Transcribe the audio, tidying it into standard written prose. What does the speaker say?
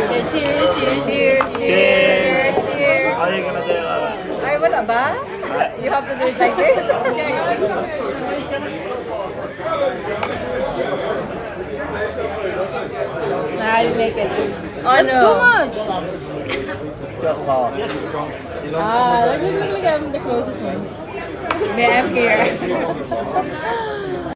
Okay, cheers, cheers, Cheers. cheers. Cheers. How are you gonna do it like that? Ay, wala ba? You have to do it like this. Nah, you make it. Oh, That's no. too much. Just pass. Look, I'm the closest one. Me, I'm here.